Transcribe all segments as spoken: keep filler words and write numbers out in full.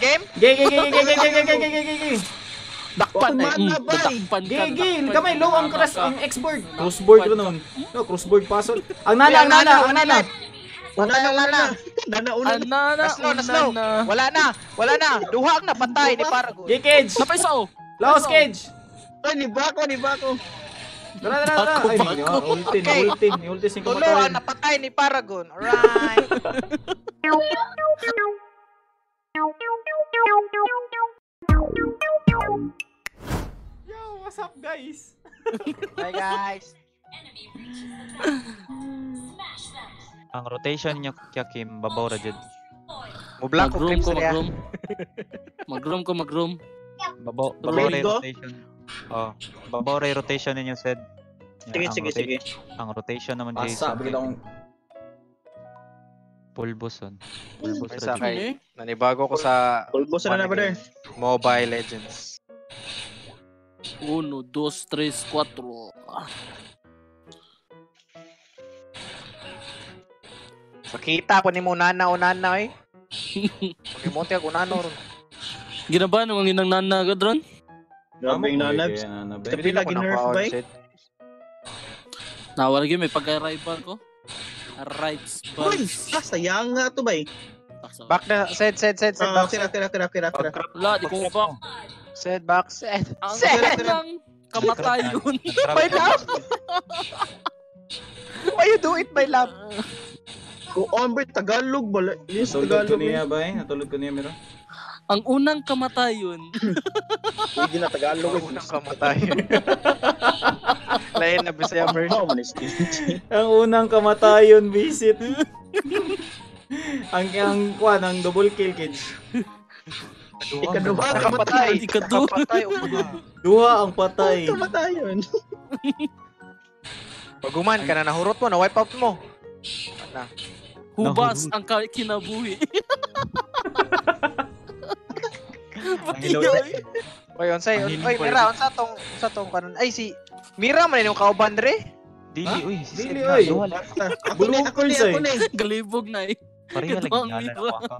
game? Gay, gay, gay, gay, gay, gay, gay, gay, gay, gay, gay. Dakpan eh. Mana ba? Dakpan ka. Gay, gay, dakpan kamay, ka, low ang dakpan crush, ka. ang X-board. Crossboard ko nun. No, crossboard pasol. Ang nana, ang nana, ang nana. Wala na, wala na. Nana una. Anana, Naslow, naslow. unana. Wala na, wala na. Duha ang napatay ni Paragon. Gay, Cage. Napay sa o. Laos, Cage. Ay, ni Bako, ni Bako. Tara, tara, tara. Ay, Bako, hindi bako. nga. Ultin, Okay. ultin. Ultin sing Tulo kumatayin. ang napatay ni Paragon. Alright. Yo, what's up, guys? Hi guys. Ang rotation nyo kaya Kim, babaw ra jud. Mublock ko Mag-room clips ko, niya. mag-room. Mag-room ko, mag-room. Babaw, babaw ra Ready yung go? rotation. Oh, babaw ra yung rotation ninyo said. Sige, sige, sige. Ang rotation naman Pasa, Jason. bigla akong... Pulbos on. Pulbos May ra jud. sakay. Nanibago ko sa Pulbos na na, brother. Mobile Legends. Uno, dos, tres, cuatro. Makita ko ni mo nana o nana eh. Pag-imonte ako nana ron. Ginabahan ang inang nana ka dron? Grabe yung nanabs. Tapi lagi nerf ba eh? Nawala gyud may pagka-rival ko. Rights Uy, buds. ah, sayang nga to ba eh? Back na, set, set, set, set, Ah, back, kira, kira, kira, kira, kira. Wala, di ko ba. set, back, set. Ang Set! unang kamatayon. My love! Why you do it, my love? Kung ombre, Tagalog, bala. Yes, Natulog ko Tagalog. niya eh. ba eh? Natulog ko niya, Miro. Ang unang kamatayon. Hindi na Tagalog. Huwag nang kamatay. Lain na Bisaya version. Oh, manis. Ang unang kamatayon visit. ang ang kuan ang double kill, Cage. Ikaduha, Nakapatay. Ikaduha. Nakapatay. Uma. Duha ang patay. Kamatayon. Paguman ka na, nahurot mo, na-wipe out mo. Na. Hubas ang ka- kinabuhi. Pati Ang yun. Oy, unsay, Ang oy, hiling ko Mira, unsa tong, unsa tong kanon? Ay, si Mira man yung kauban dre. Dili uy, si Dili, Sid na, uy. duha lang. Ako ni, ako ni, ako ni. Galibog na eh. Pareha Ito lagi ang nala mira. ako ako.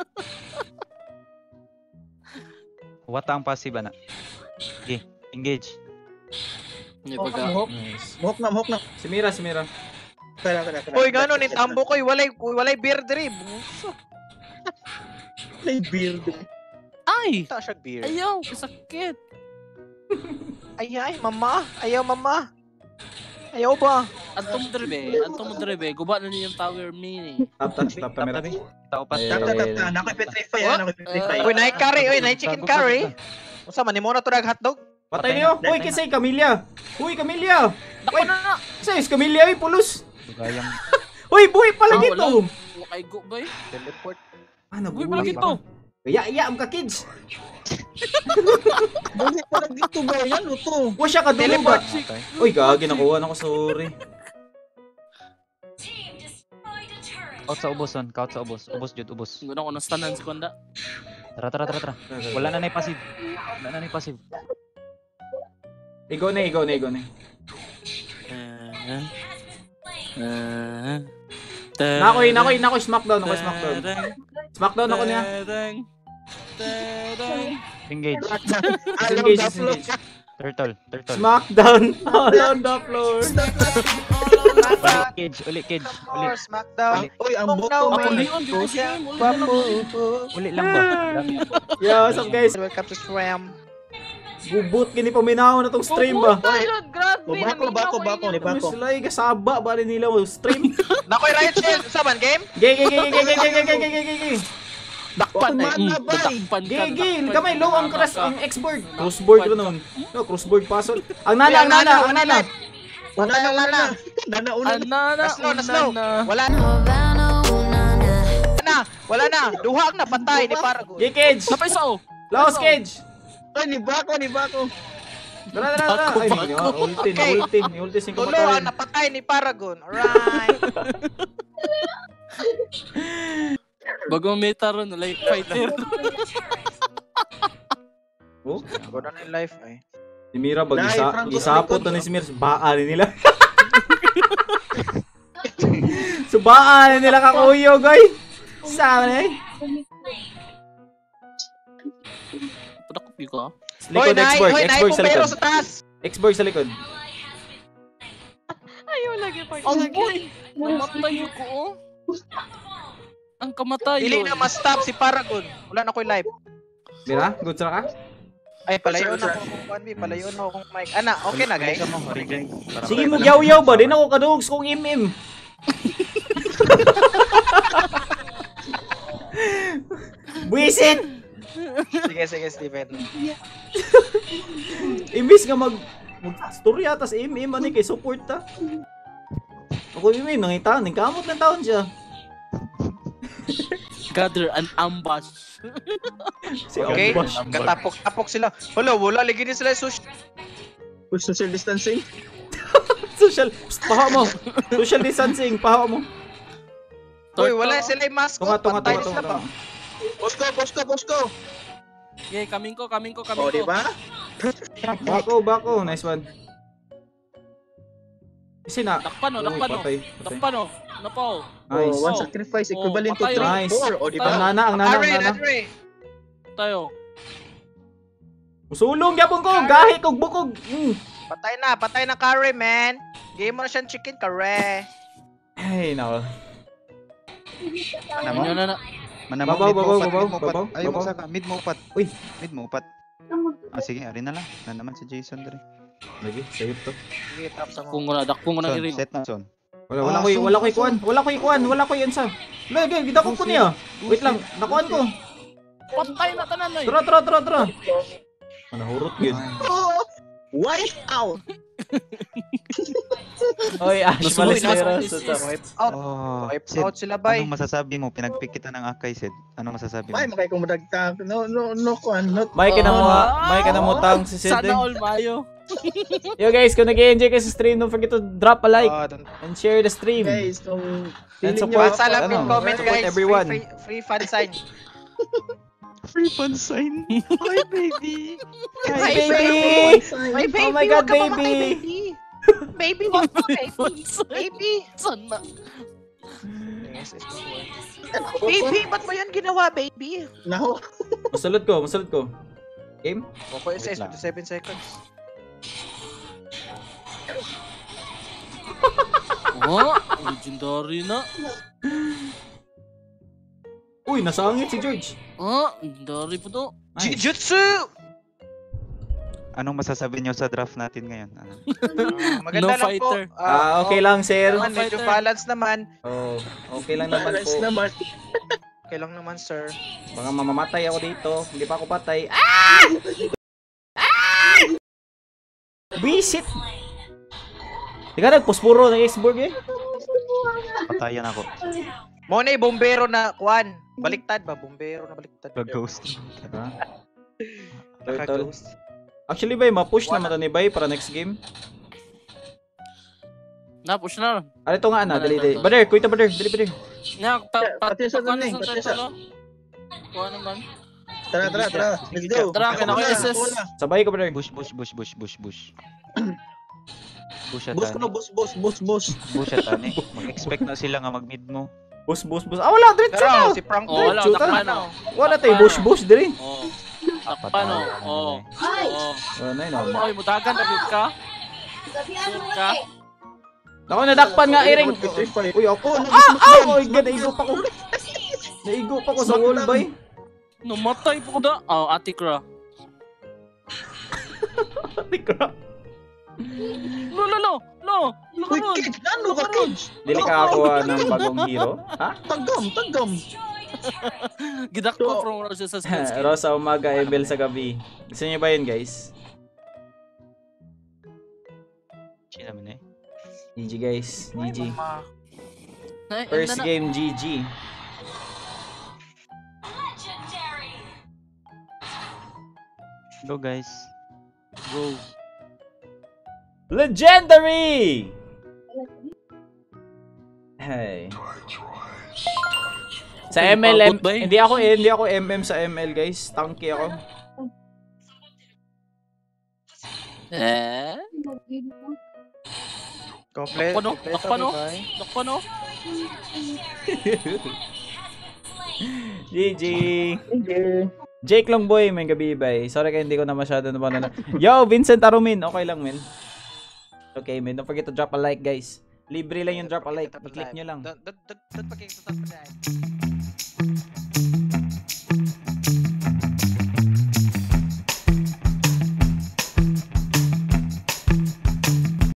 Wata ang passive na. Okay, engage. May Mohok na, pagka. mohok. Nice. Mohok na, mohok na. Si Mira, si Mira. Kira, kira, kira. Oy, ngano ni tambo koy walay walay beer dre. Buso. May beard. Ay! Ta siya beer. Ayaw! Sakit! Ay ay, mama. Ayaw mama. Ayaw ba? Antom drebe. Antom drebe. Guba na niyo yung tower mini. Tap, touch, tap, Tap Mira. tabi. Tao pa. Eh, Tap, tap, tap, tap. Nakoy petrify, ah. Nakoy petrify. Oy, nay curry, oy, nay chicken curry. Unsa man nimo na to dag hotdog? Patay niyo. Uy, kisay, Camilla. Uy, Camilla. Dako na na! Kisay, Camilla, ay pulos. Gayang Uy, buhay pala Ah, dito. wala. Wakay go ba eh? Teleport. Ah, Uy, pala nabuhay. gito! Kaya, iya, ang ka, kids. Bakit parang dito ba? Yan, luto. Wa siya kadulog ba? patay. Uy, gagi, nakuha na ko, sorry. Out sa ubos on, kaut sa ubos. Ubos jud, ubos. Guna ko nastanan si Kwanda. Tara tara tara tara. Wala na nay passive. Wala na nay passive. Igo na, igo na, igo na. Ah. Ah. Nakoy, nakoy, nakoy, smackdown, nakoy, smackdown. Tarang, Smackdown ako niya. tarang, tarang. Engage. Disengage, disengage. Turtle, turtle. Smackdown all on the floor. Uli cage, uli cage. Uli. Or Smackdown. Uy, ang Oh, buko. no, Ako man. lion, di ko siya. Uli lang ba? Dami. Yo, what's up, guys? Welcome to Swam. Bubut gini paminaw na tong stream ba? O, bako, bako, bako, ni Kami bako. sila ay kasaba bali nila mo stream. Nakoy riot shield sa man game. Gay, gay, gay, gay, gay, gay, gay, gay, gay, gay, gay. Dakpan eh. Mana ba eh? Dakpan ka. Gay, gay, dakpan kamay ka, low ang dakpan crush, ka. ang X-board. Crossboard ko nun. No, crossboard pasol. Ang nana, ang nana, ang nana. Wala na, wala na. Nana una. Anana, Naslow, naslow. unana. Wala na. na. Wala na. Duha ang napatay ni Paragon. Gay, Cage. Napay sa o. Laos, Cage. Ay, ni bako, ni bako. Tara, tara, tara. Ay, hindi nga. Ultin, Okay. ultin. Ultin sing Tulo ang kumatayin. napatay ni Paragon. Alright. Bagong meta ron, like fighter. Oh, Ako na in life ay. si Mira, bag Dahil isa, Franco isapot sa to likod, ni si Mira. Baan nila. Subaan nila kakuyo, goy. Sama na eh. Padakot yun ka. Hoy, Likod, nai, X-Borg, hoy, nai, X-Borg sa bumbero likod. sa taas. X-Borg sa likod. Ayaw lagi pag Ang boy! Namatay yun ko, oh. Ang kamatay Dili yun. na ma-stop si Paragon. Wala na ko'y live. Mira, good sa ka? Ay, palayon na ako kung Juan B. Palayon na akong mic. Ana, okay na guys. Sige mo, yaw-yaw ba? Di na ako kadugs kung im-im. Buisit! Sige, sige, Steven. Imbis nga mag... Mag-storya, tas im-im, ano kay support ta. Ako im-im, nangita, nangkamot ng taon siya. Gather an ambush. Si Okay, Ambash. katapok-tapok sila. Wala, wala, lagi din sila sush. Push social distancing. Social... Psst, paha mo. Social distancing, paha mo. Uy, wala sila yung mask. Tunga, tunga, Patay tunga, sila tunga. ba? Posko, posko, posko. Okay, kaming ko, kaming ko, kaming O, ko. di ba? Bako, bako. Nice one. Kasi na... Dakpan o, Uy, dakpan o. patay, patay. Dakpan o. Napaw. Nice. Oh, one Oh. sacrifice Oh, equivalent to patay, three, nice. four. O, di Ang ba? nana, ang nana, ang Arre, nana. Arre. Tayo. Usulong yapon ko, gahi kog bukog. Mm. Patay na, patay na curry, man. Game mo na siyang chicken curry. Ay, nako. Ano mo? Ano na na. Manamang Babaw, mid mo babaw, upat, babaw, mid mo upat. babaw, Ayaw mo babaw. saka, mid mo upat. Uy. Mid mo upat. Ah, sige, ari na lang. Na naman si Jason dre. Lagi, sayop to. Sige, tap sa Dakpong mo. ko na, dakpong ko na Son, iring. set na son. Wala, wala Ah, ko, so- wala ko so- ikuan, wala ko ikuan, wala ko yan sa. Lagi, gidako ko niya. Wait lang, nakuan ko. Patay na tanan na eh. Tara, tara, tara, tara. Ano, hurot yun. Oh, wipe out. Oy, Ash, Nasuloy malis na na sa yun. this Sa- is- Wipe out. Oh, Wipe Sid, out sila, bay. anong masasabi mo? Pinagpick kita ng akay, Sid. Anong masasabi mo? May makay kong madagtag. No, no, no, kuan. Not... May ka na mo, Ah. may ka na mo tang si Sid. Sana all mayo. Yo guys, kung nag-enjoy kayo sa stream, don't forget to drop a like Ah, don't- and share the stream. Guys, kung And feeling support, nyo, Basta lang ano, yung comment, support guys. everyone. Free, free, free fan sign. Free fun sign. Hi, baby. Hi, baby! My baby, Oh my wag God, ka mamatay, baby. baby. Baby, wag ka, baby. Baby. Sana. Yes, yes, baby, ba't mo yan ginawa, baby? Naho. Masulot ko, masulot ko. Game? Poco S S, lang. fifty-seven seconds. Oh, legendary na. Uy, nasangit si George. Oh, legendary po to. Nice. Jujutsu! Anong masasabi niyo sa draft natin ngayon? Ano? Ah, maganda No lang fighter. po. Ah, okay lang, sir. Naman, medyo Fighter. balance naman. Oh, okay lang naman Balance po. naman. Okay lang naman, sir. Baka mamamatay ako dito. Hindi pa ako patay. Ah! Ah! Visit! Di ka nagpuspuro ng X-Borg eh? Patayan ako. Mona yung bombero na, kuan. Baliktad ba? Bombero na baliktad. Gag-ghost. Diba? Naka-ghost. Actually, Bay, ma-push naman to ni Bay para next game. Na, push na. Ano ito nga, ana? Wala, Dali, wala, dali. wala. Bader, kuita, Bader. Dali, Bader. Na, pa, pa, Pati sa pa, tuning, sa pati sa- tatlo. Kuha naman. Tara, tara, tara. Let's go. Tara, kaya ako Una, S S. una. Sabay ko, Bader. Bush, bush, bush, bush, bush, bush. Bush at Boss ko na, boss, boss, boss, boss. Bush at ani. Mag-expect na sila nga mag-mid mo. Bus, bus, bus. Ah, wala, diretso Pero, na. si Frank. Oh, wala, Chuta. takpan o. Wala tayo, bush, bush, diri. Oh. Takpan o. Oh. Oh. Ano yun, ano? Oy, mutagan na big ka. Big ka. Ako, nadakpan nga, Iring. Uy, ako. Ah, ah! Oh, God, naigo pa ko. Naigo pa ko sa wall, Bay. Namatay po ko da. Oh, Ate Kra. Ate crap. Lo, lo, lo. Lo. Lo, Uy, lo. kids, ano ka, kids? Dili ka ako ah, ng bagong hero. Ha? Tagam, tagam. Gidak ko from Roses sa skills. Rosa umaga, Ebel sa gabi. Gusto niyo ba yun, guys? Chi naman eh. G G, guys. G G. Ay, First ano na- game, G G. Go guys. Go. Legendary! Hey. Sa M L, M, Pagod ba eh? hindi ako eh, hindi ako M M sa M L, guys. Tanky ako. Eh? Komple- Takpan o. kompleto, Takpan o. di ba? Takpan o. G G. Jake Longboy, may gabi bye. Sorry kaya hindi ko na masyado na Yo, Vincent Arumin. Okay lang, men. Okay, men. Don't forget to drop a like, guys. Libre lang yung drop a like. I-click nyo lang. Don't, don't, don't, don't forget to drop a like.